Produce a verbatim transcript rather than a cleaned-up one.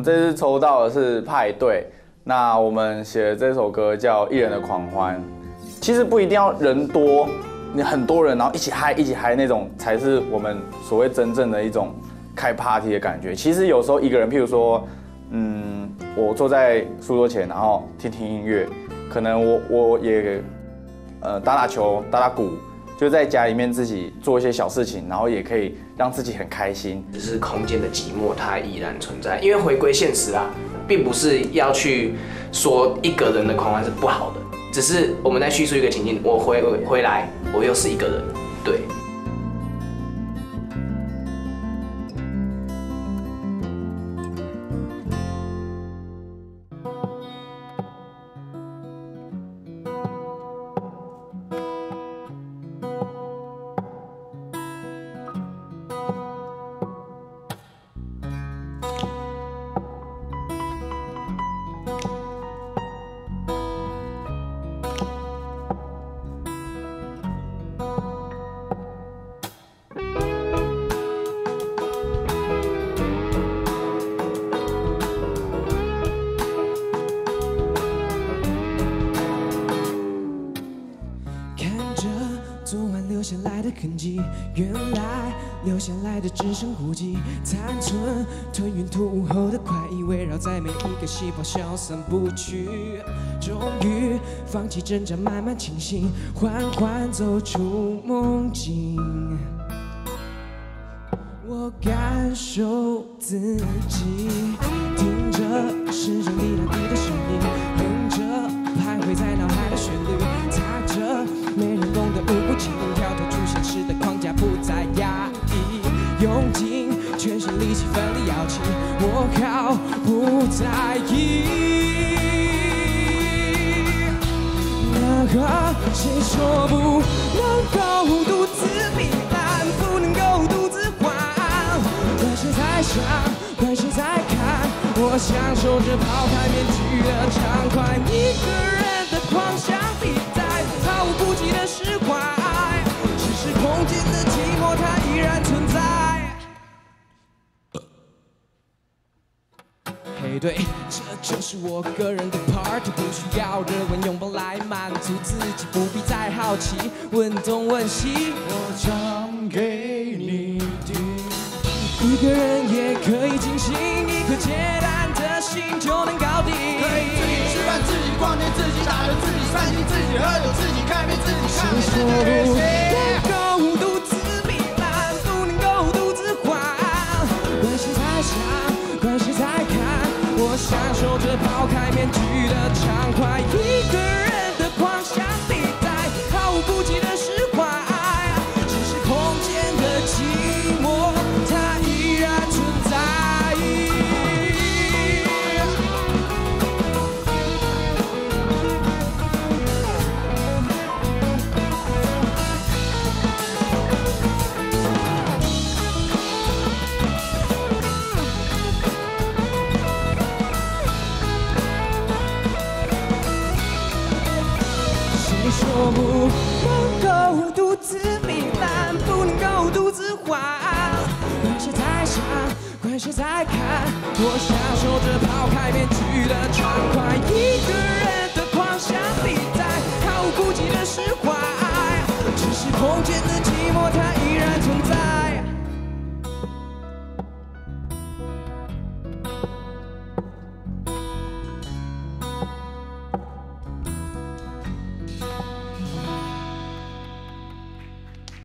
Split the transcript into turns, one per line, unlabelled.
这次抽到的是派对，那我们写的这首歌叫《一人的狂欢》。其实不一定要人多，你很多人然后一起嗨一起嗨那种，才是我们所谓真正的一种开 party 的感觉。其实有时候一个人，譬如说，嗯，我坐在书桌前，然后听听音乐，可能我我也呃打打球、打打鼓。 就在家里面自己做一些小事情，然后也可以让自己很开心。
只是空间的寂寞，它依然存在。因为回归现实啊，并不是要去说一个人的狂欢是不好的，只是我们在叙述一个情境。我回回来，我又是一个人，对。
昨晚留下来的痕迹，原来留下来的只剩孤寂，残存吞云吐雾后的快意，围绕在每一个细胞，消散不去。终于放弃挣扎，慢慢清醒，缓缓走出梦境。我感受自己，听着时钟滴答滴的声音，哼着徘徊在脑海的旋律，踏着没人懂的舞步轻灵，跳脱出现实的框架，不再压抑，用尽全身力气奋力摇起，我毫不在意。那个谁说不能够独自糜烂，不能够独自还？怪谁在想，怪谁在看？我享受着抛开面具的畅快，一个人的狂想地带，毫无顾忌的释怀，只是空间的寂寞，它依然存在。嘿，对，这就是我个人的 party， 不需要热吻拥抱来满足自己，不必再好奇，问东问西，我唱给你听。一个人也可以尽兴，一颗简单的心就能搞定。可以自己吃饭，自己逛街，自己打游，自己散心，自己喝酒，自己开杯，自己看美，自己旅行。能够独自糜烂，不能够独自还。怪谁在想，怪谁在看？我享受着抛开面具的畅快，一个人的狂想地带，毫无顾忌的释怀，只是空间的寂寞。 说不能够独自糜烂，不能够独自还。怪谁在想，怪谁在看？我享受着抛开面具的畅快，一个人。